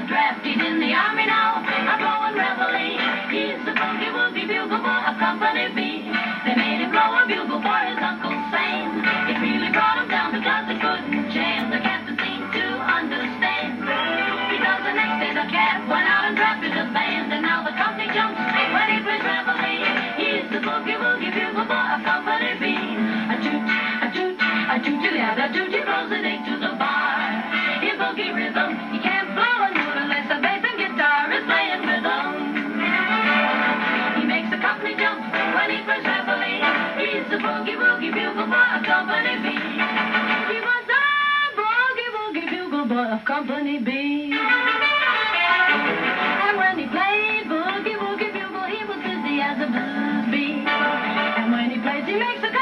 drafted in the army now, a blowing reveille. He's the boogie woogie bugle boy of Company B. They made him blow a bugle for his Uncle Sam. It really brought him down because they couldn't jam. The captain seemed to understand. Because the next day the cat went out and drafted a band, and now the company jumps when he plays reveille. He's the boogie woogie bugle boy of Company B. A toot, a toot, a toot, a toot, he blows it to the bar. In boogie rhythm, you can't blow a note unless the bass and guitar is playing rhythm. He makes the company jump when he plays reveille. He's the boogie woogie bugle boy of Company B. He was the boogie woogie bugle boy of Company B. And when he played boogie woogie bugle, he was busy as a blues bee. And when he plays, he makes the